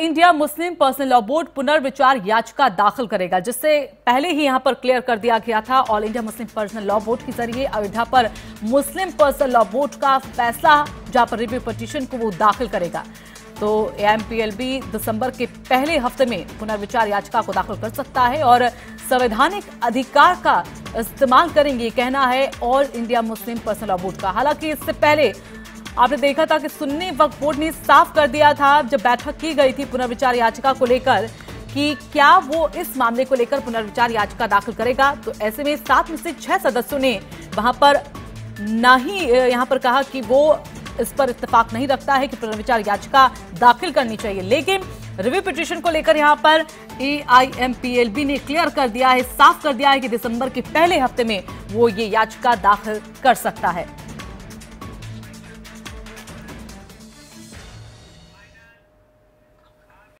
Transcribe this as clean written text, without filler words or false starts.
India Muslim personal law board पुनर्विचार याचिका दाखिल करेगा, जिससे पहले ही यहां पर क्लियर कर दिया गया था। All India Muslim personal law board के जरिए अयोध्या पर मुस्लिम पर्सनल लॉ बोर्ड का फैसला, जहां पर रिव्यू पिटीशन को वो दाखिल करेगा। तो एएमपीएलबी दिसंबर के पहले हफ्ते में पुनर्विचार याचिका को दाखिल कर सकता है और संवैधानिक अधिकार का इस्तेमाल करेंगे, कहना है all India Muslim personal law board का। हालांकि इससे पहले आपने देखा था कि सुन्नी वक्फ बोर्ड ने साफ कर दिया था, जब बैठक की गई थी पुनर्विचार याचिका को लेकर, कि क्या वो इस मामले को लेकर पुनर्विचार याचिका दाखिल करेगा। तो ऐसे में 7 में से 6 सदस्यों ने वहां पर यहां पर कहा कि वो इस पर इत्तेफाक नहीं रखता है कि पुनर्विचार याचिका दाखिल करनी चाहिए। लेकिन रिव्यू पिटीशन को लेकर यहां पर एआईएमपीएलबी ने क्लियर कर दिया है, साफ कर दिया है कि दिसंबर के पहले हफ्ते में वो ये याचिका दाखिल कर सकता है।